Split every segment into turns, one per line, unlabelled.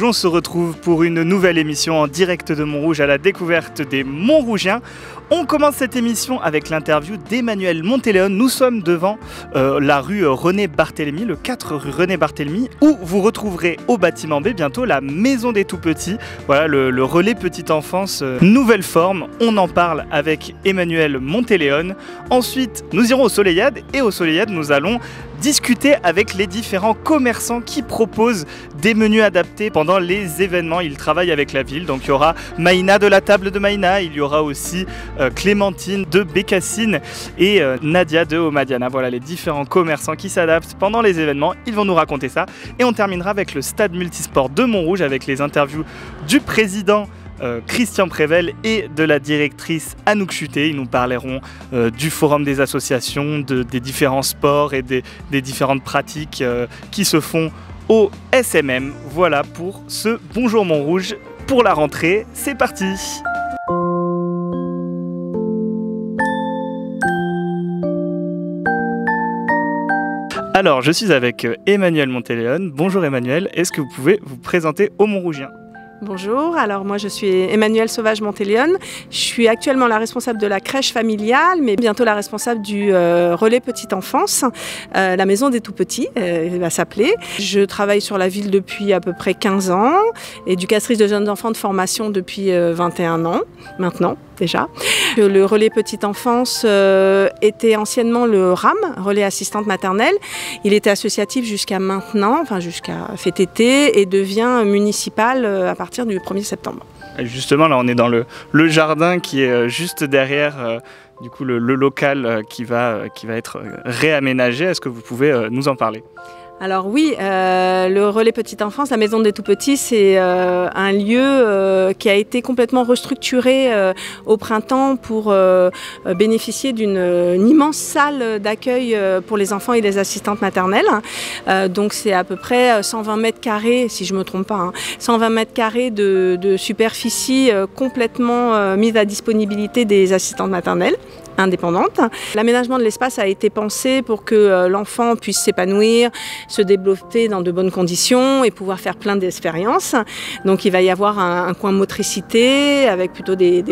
on se retrouve pour une nouvelle émission en direct de Montrouge à la découverte des Montrougiens. On commence cette émission avec l'interview d'Emmanuel Montéléon. Nous sommes devant la rue René-Barthélemy, le 4 rue René-Barthélemy, où vous retrouverez au bâtiment B bientôt la maison des tout-petits. Voilà, le relais petite enfance, nouvelle forme. On en parle avec Emmanuel Montéléon. Ensuite, nous irons au Soleillade et au Soleillade, nous allons discuter avec les différents commerçants qui proposent des menus adaptés pendant les événements. Ils travaillent avec la ville, donc il y aura Maïna de la table de Maïna, il y aura aussi Clémentine de Bécassine et Nadia de Omadiana. Voilà les différents commerçants qui s'adaptent pendant les événements. Ils vont nous raconter ça. Et on terminera avec le stade multisport de Montrouge avec les interviews du président Christian Prével et de la directrice Anouk Chuté. Ils nous parleront du forum des associations, des différents sports et des différentes pratiques qui se font au SMM. Voilà pour ce Bonjour Montrouge pour la rentrée. C'est parti! Alors, je suis avec Emmanuel Montéléon. Bonjour Emmanuel, est-ce que vous pouvez vous présenter aux Montrougiens ?
Bonjour, alors moi je suis Emmanuel Sauvage Montéléon. Je suis actuellement la responsable de la crèche familiale, mais bientôt la responsable du relais petite enfance, la maison des tout-petits, elle va s'appeler. Je travaille sur la ville depuis à peu près 15 ans, éducatrice de jeunes enfants de formation depuis 21 ans maintenant. Déjà. Le relais petite enfance était anciennement le RAM, relais assistante maternelle. Il était associatif jusqu'à maintenant, enfin jusqu'à cet été, et devient municipal à partir du 1er septembre.
Et justement, là on est dans le jardin qui est juste derrière du coup, le local qui va être réaménagé. Est-ce que vous pouvez nous en parler ?
Alors oui, le relais petite enfance, la maison des tout-petits, c'est un lieu qui a été complètement restructuré au printemps pour bénéficier d'une immense salle d'accueil pour les enfants et les assistantes maternelles. Donc c'est à peu près 120 mètres carrés, si je ne me trompe pas, hein, 120 mètres carrés de superficie complètement mise à disponibilité des assistantes maternelles indépendante. L'aménagement de l'espace a été pensé pour que l'enfant puisse s'épanouir, se développer dans de bonnes conditions et pouvoir faire plein d'expériences. Donc il va y avoir un coin motricité avec plutôt des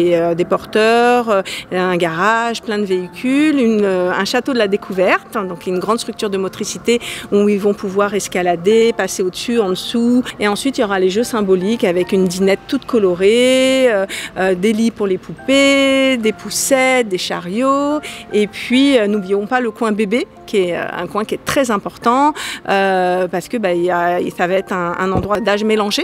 porteurs, un garage, plein de véhicules, un château de la découverte, donc une grande structure de motricité où ils vont pouvoir escalader, passer au-dessus, en dessous. Et ensuite il y aura les jeux symboliques avec une dinette toute colorée, des lits pour les poupées, des poussettes, des chariots, et puis n'oublions pas le coin bébé qui est un coin qui est très important parce que ça va être un endroit d'âge mélangé.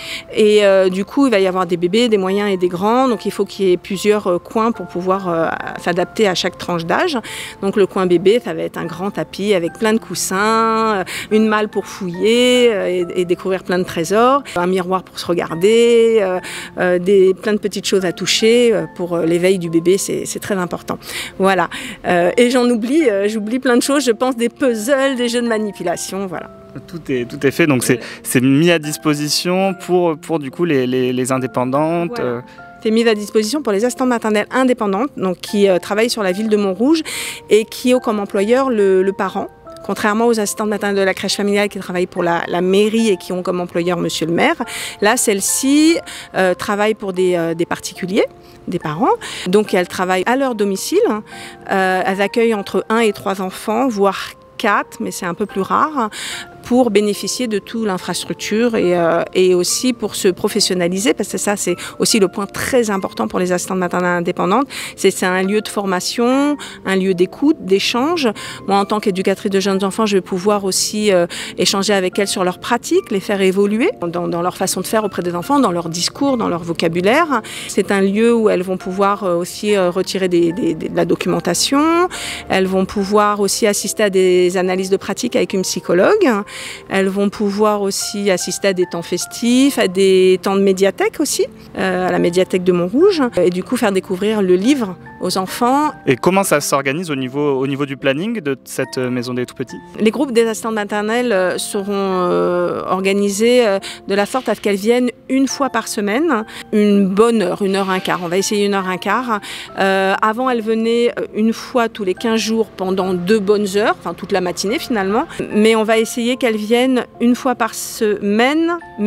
Et du coup, il va y avoir des bébés, des moyens et des grands. Donc, il faut qu'il y ait plusieurs coins pour pouvoir s'adapter à chaque tranche d'âge. Donc, le coin bébé, ça va être un grand tapis avec plein de coussins, une malle pour fouiller et découvrir plein de trésors, un miroir pour se regarder, plein de petites choses à toucher pour l'éveil du bébé. C'est très important. Voilà. Et j'oublie plein de choses. Je pense des puzzles, des jeux de manipulation. Voilà.
Tout est fait, donc c'est mis à disposition pour du coup les indépendantes.
Voilà. C'est mis à disposition pour les assistantes maternelles indépendantes, donc qui travaillent sur la ville de Montrouge et qui ont comme employeur le parent. Contrairement aux assistantes maternelles de la crèche familiale qui travaillent pour la mairie et qui ont comme employeur monsieur le maire, là celle-ci travaille pour des particuliers, des parents. Donc elles travaillent à leur domicile. Elles accueillent entre 1 et 3 enfants, voire 4, mais c'est un peu plus rare, pour bénéficier de toute l'infrastructure et aussi pour se professionnaliser, parce que ça c'est aussi le point très important pour les assistantes maternelles indépendantes, c'est un lieu de formation, un lieu d'écoute, d'échange. Moi en tant qu'éducatrice de jeunes enfants, je vais pouvoir aussi échanger avec elles sur leurs pratiques, les faire évoluer dans leur façon de faire auprès des enfants, dans leur discours, dans leur vocabulaire. C'est un lieu où elles vont pouvoir aussi retirer de la documentation, elles vont pouvoir aussi assister à des analyses de pratiques avec une psychologue. Elles vont pouvoir aussi assister à des temps festifs, à des temps de médiathèque aussi, à la médiathèque de Montrouge, et du coup faire découvrir le livre aux enfants.
Et comment ça s'organise au niveau du planning de cette maison des tout-petits ?
Les groupes des assistantes maternelles seront organisés de la sorte à ce qu'elles viennent une fois par semaine, une bonne heure, 1h15. On va essayer 1h15. Avant, elles venaient une fois tous les 15 jours pendant 2 bonnes heures, enfin toute la matinée finalement. Mais on va essayer qu'elles viennent une fois par semaine, mais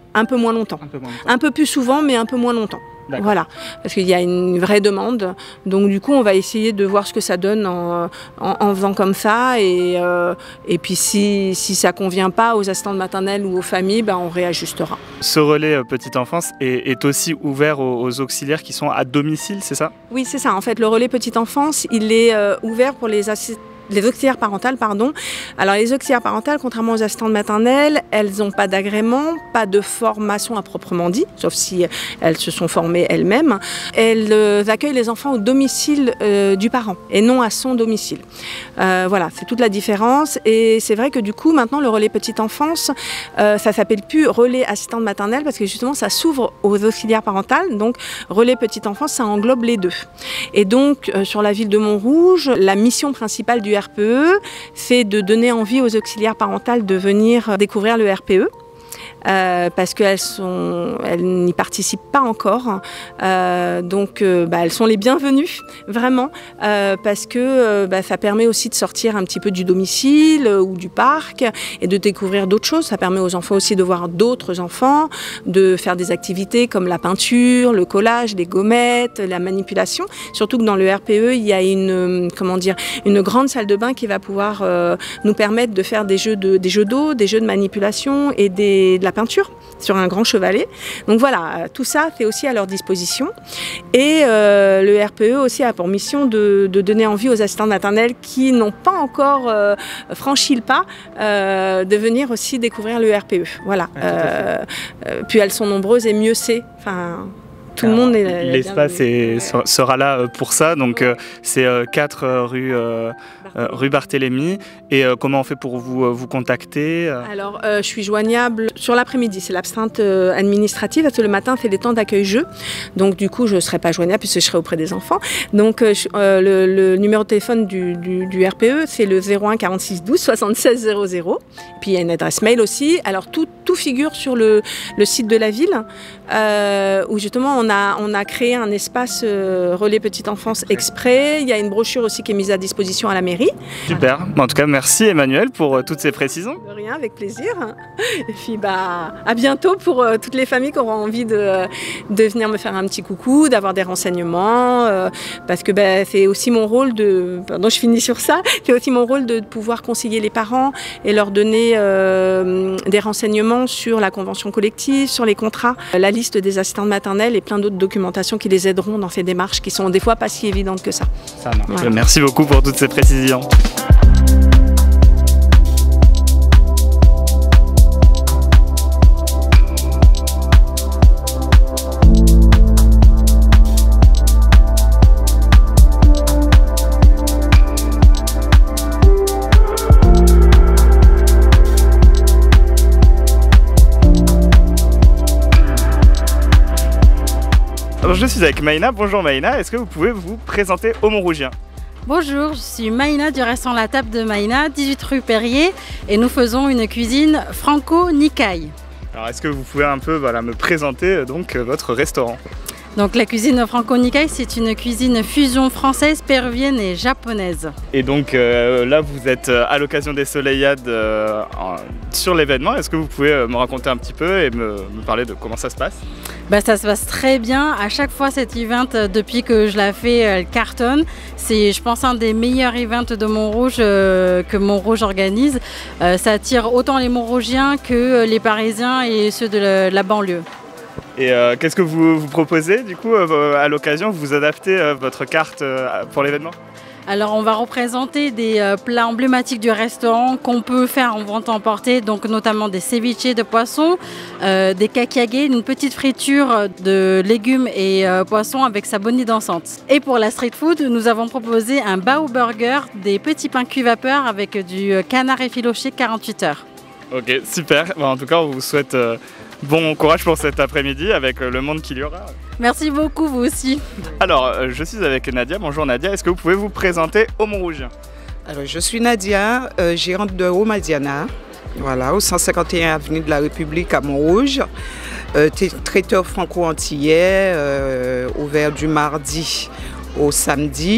un peu moins longtemps. Un peu plus souvent, mais un peu moins longtemps. Voilà, parce qu'il y a une vraie demande. Donc du coup, on va essayer de voir ce que ça donne en faisant comme ça. Et puis si ça ne convient pas aux assistantes maternelles ou aux familles, on réajustera.
Ce relais petite enfance est aussi ouvert aux auxiliaires qui sont à domicile, c'est ça?
Oui, c'est ça. En fait, le relais petite enfance, il est ouvert pour les auxiliaires parentales, pardon. Alors les auxiliaires parentales, contrairement aux assistantes maternelles, elles n'ont pas d'agrément, pas de formation à proprement dit, sauf si elles se sont formées elles-mêmes. Elles accueillent les enfants au domicile du parent et non à son domicile. Voilà, c'est toute la différence. Et c'est vrai que du coup, maintenant, le relais petite enfance, ça s'appelle plus relais assistante maternelle parce que justement, ça s'ouvre aux auxiliaires parentales. Donc, relais petite enfance, ça englobe les deux. Et donc, sur la ville de Montrouge, la mission principale du RPE, c'est de donner envie aux auxiliaires parentales de venir découvrir le RPE. Parce qu'elles n'y participent pas encore. Donc elles sont les bienvenues, vraiment, parce que ça permet aussi de sortir un petit peu du domicile ou du parc et de découvrir d'autres choses. Ça permet aux enfants aussi de voir d'autres enfants, de faire des activités comme la peinture, le collage, les gommettes, la manipulation. Surtout que dans le RPE, il y a une grande salle de bain qui va pouvoir nous permettre de faire des jeux d'eau, des jeux de manipulation et de la peinture sur un grand chevalet. Donc voilà, tout ça c'est aussi à leur disposition. Et le RPE aussi a pour mission de donner envie aux assistantes maternelles qui n'ont pas encore franchi le pas de venir aussi découvrir le RPE. Voilà. Puis elles sont nombreuses et mieux c'est. Enfin, tout le monde est
l'espace sera là pour ça. Donc c'est 4 rue Barthélemy. Et comment on fait pour vous contacter?
Alors, je suis joignable sur l'après-midi. C'est l'absinthe administrative parce que le matin, c'est les temps d'accueil-jeu. Donc, du coup, je ne serai pas joignable puisque je serai auprès des enfants. Donc, le numéro de téléphone du RPE, c'est le 01 46 12 76 00. Puis, il y a une adresse mail aussi. Alors, tout figure sur le site de la ville où, justement, on a créé un espace relais petite enfance exprès. Il y a une brochure aussi qui est mise à disposition à la mairie.
Super. En tout cas, merci Emmanuelle pour toutes ces précisions.
De rien, avec plaisir. Et puis à bientôt pour toutes les familles qui auront envie de venir me faire un petit coucou, d'avoir des renseignements, parce que c'est aussi mon rôle je finis sur ça, c'est aussi mon rôle de pouvoir conseiller les parents et leur donner des renseignements sur la convention collective, sur les contrats, la liste des assistantes maternelles et plein d'autres documentations qui les aideront dans ces démarches qui sont des fois pas si évidentes que ça.
Ça marche. Voilà. Merci beaucoup pour toutes ces précisions. Alors, je suis avec Maïna. Bonjour Maïna, est-ce que vous pouvez vous présenter aux Montrougiens?
Bonjour, je suis Maïna du restaurant La Table de Maïna, 18 rue Perrier, et nous faisons une cuisine franco-nikkei.
Alors est-ce que vous pouvez un peu me présenter donc votre restaurant?
Donc la cuisine franco-nikkei, c'est une cuisine fusion française, péruvienne et japonaise.
Et donc là, vous êtes à l'occasion des Soleillades sur l'événement. Est-ce que vous pouvez me raconter un petit peu et me parler de comment ça se passe?
Ça se passe très bien. À chaque fois, cet event, depuis que je l'ai fait, elle cartonne. C'est, je pense, un des meilleurs events de Montrouge que Montrouge organise. Ça attire autant les Montrougiens que les Parisiens et ceux de la banlieue.
Et qu'est-ce que vous proposez du coup à l'occasion? Vous adaptez votre carte pour l'événement?
Alors on va représenter des plats emblématiques du restaurant qu'on peut faire en vente emportée, donc notamment des ceviches de poisson, des kakage, une petite friture de légumes et poissons avec sa bonnie dansante. Et pour la street food, nous avons proposé un bao burger, des petits pains cuits vapeur avec du canard effiloché 48 heures.
Ok, super. En tout cas, on vous souhaite bon courage pour cet après-midi avec le monde qu'il y aura.
Merci beaucoup, vous aussi.
Alors, je suis avec Nadia. Bonjour Nadia, est-ce que vous pouvez vous présenter aux Montrougiens?
Alors, je suis Nadia, gérante de Romadiana, voilà, au 151 avenue de la République à Montrouge. Traiteur franco-antillais, ouvert du mardi au samedi,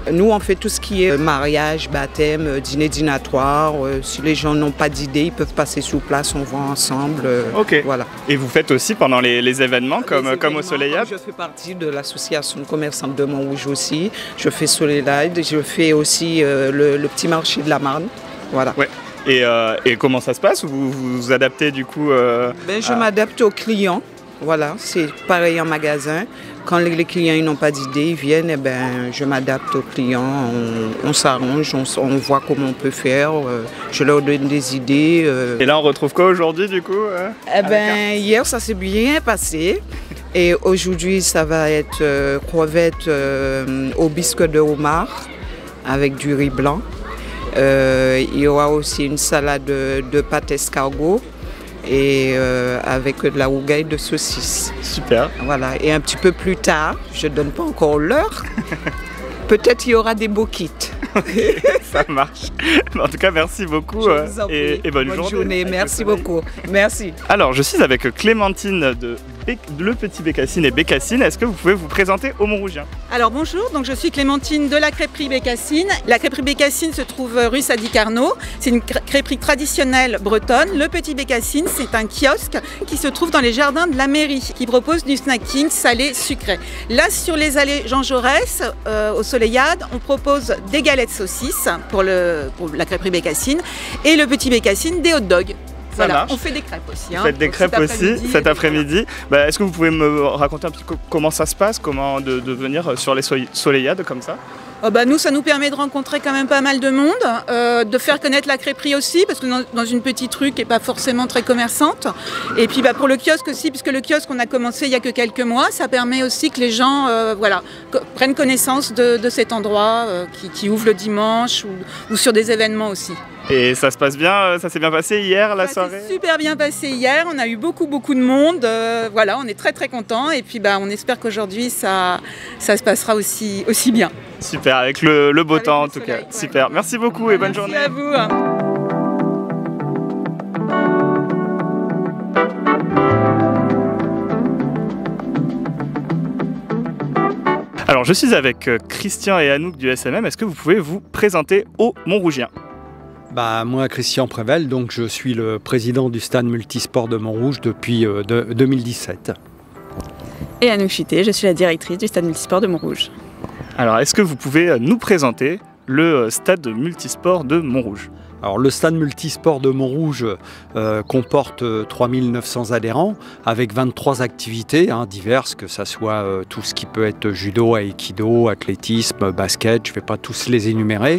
Nous, on fait tout ce qui est mariage, baptême, dîner dînatoire. Si les gens n'ont pas d'idée, ils peuvent passer sur place, on va ensemble.
Ok.
Voilà.
Et vous faites aussi pendant les événements comme au Soleillade?
Je fais partie de l'association commerçante de Montrouge aussi. Je fais Soleillade, je fais aussi le petit marché de la Marne. Voilà.
Ouais. Et comment ça se passe? Vous vous adaptez du coup
Je m'adapte aux clients. Voilà, c'est pareil en magasin. Quand les clients n'ont pas d'idée, ils viennent, et je m'adapte aux clients. On s'arrange, on voit comment on peut faire. Je leur donne des idées.
Et là, on retrouve quoi aujourd'hui du coup
Hier, ça s'est bien passé. Et aujourd'hui, ça va être crevettes au bisque de homard avec du riz blanc. Il y aura aussi une salade de pâte escargot et avec de la rougaille de saucisse.
Super.
Voilà. Et un petit peu plus tard, je ne donne pas encore l'heure, peut-être il y aura des beaux kits.
Okay, ça marche. En tout cas, merci beaucoup et bonne journée.
Merci beaucoup. Merci.
Alors, je suis avec Clémentine de Le Petit Bécassine et Bécassine. Est-ce que vous pouvez vous présenter aux Montrougien?
Alors bonjour, donc je suis Clémentine de la crêperie Bécassine. La crêperie Bécassine se trouve rue Sadi Carnot. C'est une crêperie traditionnelle bretonne. Le Petit Bécassine, c'est un kiosque qui se trouve dans les jardins de la mairie, qui propose du snacking salé sucré. Là, sur les allées Jean Jaurès, au Soleillade, on propose des galettes saucisses pour la crêperie Bécassine et le Petit Bécassine des hot dogs. Voilà, on fait des crêpes aussi.
Vous faites des crêpes aussi cet après-midi. Voilà. Est-ce que vous pouvez me raconter un petit peu comment ça se passe, comment de venir sur les Soleillades comme ça?
Nous, ça nous permet de rencontrer quand même pas mal de monde, de faire connaître la crêperie aussi, parce que dans une petite rue qui n'est pas forcément très commerçante. Et puis pour le kiosque aussi, puisque le kiosque on a commencé il y a que quelques mois, ça permet aussi que les gens prennent connaissance de cet endroit qui ouvre le dimanche ou sur des événements aussi.
Et ça se passe bien, ça s'est bien passé hier la soirée?
Ça s'est super bien passé hier, on a eu beaucoup de monde, on est très contents et puis on espère qu'aujourd'hui ça se passera aussi bien.
Super, avec le beau temps en tout cas, super. Merci beaucoup et bonne journée.
Merci à vous.
Alors je suis avec Christian et Anouk du SMM, est-ce que vous pouvez vous présenter aux Montrougien?
Moi, Christian Prével, donc je suis le président du stade multisport de Montrouge depuis 2017.
Et Anouk Chité, je suis la directrice du stade multisport de Montrouge.
Alors, est-ce que vous pouvez nous présenter le stade multisport de Montrouge?
Alors, le stade multisport de Montrouge comporte 3900 adhérents avec 23 activités diverses, que ce soit tout ce qui peut être judo, aïkido, athlétisme, basket, je ne vais pas tous les énumérer.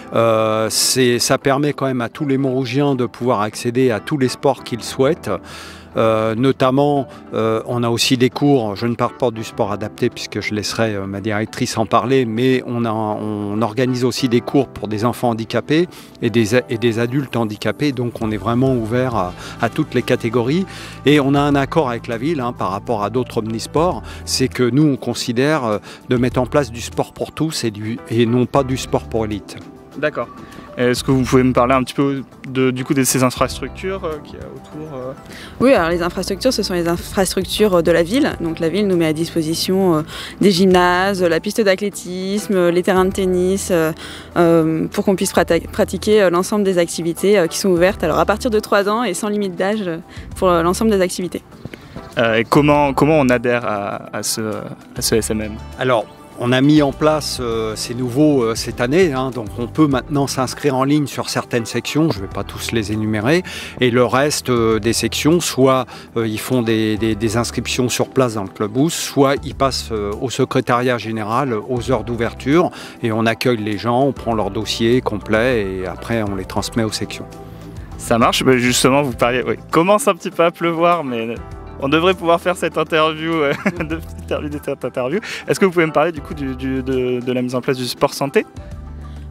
Ça permet quand même à tous les Montrougiens de pouvoir accéder à tous les sports qu'ils souhaitent. Notamment, on a aussi des cours, je ne parle pas du sport adapté puisque je laisserai ma directrice en parler, mais on organise aussi des cours pour des enfants handicapés et des adultes handicapés, donc on est vraiment ouvert à toutes les catégories. Et on a un accord avec la ville par rapport à d'autres omnisports, c'est que nous on considère de mettre en place du sport pour tous et non pas du sport pour élite.
D'accord. Est-ce que vous pouvez me parler un petit peu de ces infrastructures qu'il y a autour
Oui, alors les infrastructures, ce sont les infrastructures de la ville. Donc la ville nous met à disposition des gymnases, la piste d'athlétisme, les terrains de tennis, pour qu'on puisse pratiquer l'ensemble des activités qui sont ouvertes. Alors à partir de 3 ans et sans limite d'âge pour l'ensemble des activités.
Et comment on adhère à ce SMM?
Alors, on a mis en place, c'est nouveau cette année, donc on peut maintenant s'inscrire en ligne sur certaines sections, je ne vais pas tous les énumérer, et le reste des sections, soit ils font des inscriptions sur place dans le clubhouse, soit ils passent au secrétariat général aux heures d'ouverture, et on accueille les gens, on prend leur dossier complet, et après on les transmet aux sections.
Ça marche, justement vous parliez, commence un petit peu à pleuvoir, mais... On devrait pouvoir faire cette interview, Est-ce que vous pouvez me parler du coup de la mise en place du sport santé?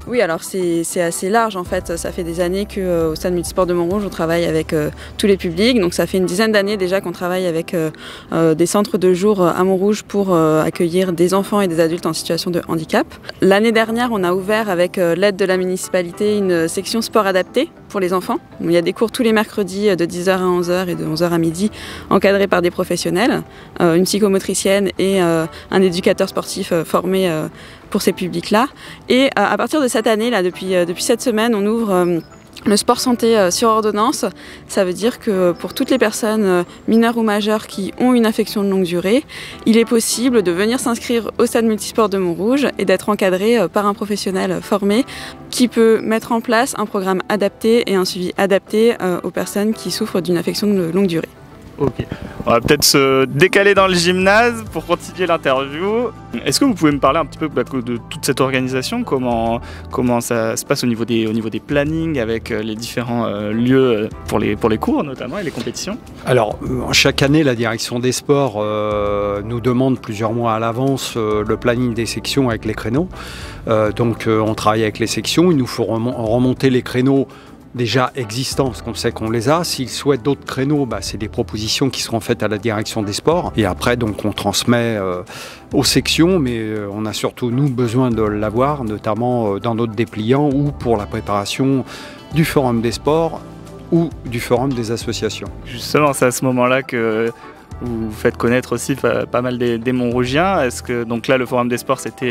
Oui, alors c'est assez large en fait. Ça fait des années qu'au Stade Multisport de Montrouge, on travaille avec tous les publics. Donc ça fait une dizaine d'années déjà qu'on travaille avec des centres de jour à Montrouge pour accueillir des enfants et des adultes en situation de handicap. L'année dernière, on a ouvert avec l'aide de la municipalité une section sport adapté pour les enfants. Il y a des cours tous les mercredis de 10h à 11h et de 11h à midi encadrés par des professionnels, une psychomotricienne et un éducateur sportif formé pour ces publics-là. Et à partir de cette année, là, depuis cette semaine, on ouvre le sport santé sur ordonnance. Ça veut dire que pour toutes les personnes mineures ou majeures qui ont une affection de longue durée, il est possible de venir s'inscrire au Stade Multisport de Montrouge et d'être encadré par un professionnel formé qui peut mettre en place un programme adapté et un suivi adapté aux personnes qui souffrent d'une affection de longue durée.
Ok, on va peut-être se décaler dans le gymnase pour continuer l'interview. Est-ce que vous pouvez me parler un petit peu de toute cette organisation, comment ça se passe au niveau des plannings avec les différents lieux pour les cours notamment et les compétitions?
Alors, chaque année, la direction des sports nous demande plusieurs mois à l'avance le planning des sections avec les créneaux. Donc, on travaille avec les sections, il nous faut remonter les créneaux déjà existants, parce qu'on sait qu'on les a. S'ils souhaitent d'autres créneaux, c'est des propositions qui seront faites à la direction des sports. Et après, donc, on transmet aux sections, mais on a surtout, nous, besoin de l'avoir, notamment dans notre dépliant ou pour la préparation du Forum des sports ou du Forum des associations.
Justement, c'est à ce moment-là que vous faites connaître aussi pas mal des Montrougiens. Est-ce que donc là le Forum des sports c'était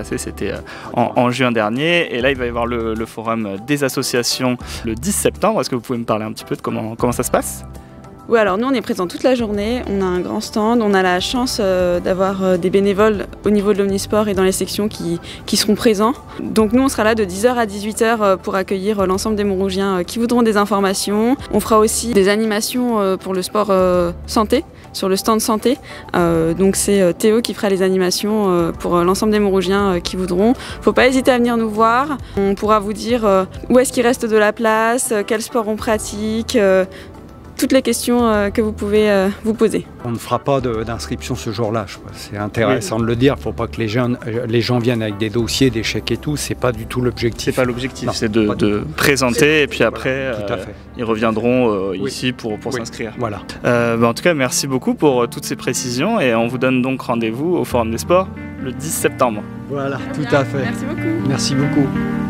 en juin dernier, et là il va y avoir le Forum des associations le 10 septembre. Est-ce que vous pouvez me parler un petit peu de comment ça se passe?
Oui, alors nous on est présents toute la journée, on a un grand stand, on a la chance d'avoir des bénévoles au niveau de l'Omnisport et dans les sections qui seront présents. Donc nous on sera là de 10h à 18h pour accueillir l'ensemble des Montrougiens qui voudront des informations. On fera aussi des animations pour le sport santé, sur le stand santé. Donc c'est Théo qui fera les animations pour l'ensemble des Montrougiens qui voudront. Faut pas hésiter à venir nous voir, on pourra vous dire où est-ce qu'il reste de la place, quel sport on pratique, toutes les questions que vous pouvez vous poser.
On ne fera pas d'inscription ce jour-là. C'est intéressant de le dire. Il ne faut pas que les gens viennent avec des dossiers, des chèques et tout. C'est pas du tout l'objectif.
C'est pas l'objectif, c'est de présenter et puis après ils reviendront ici pour s'inscrire.
Voilà.
En tout cas, merci beaucoup pour toutes ces précisions et on vous donne donc rendez-vous au Forum des sports le 10 septembre.
Voilà, tout à fait.
Merci beaucoup.
Merci beaucoup.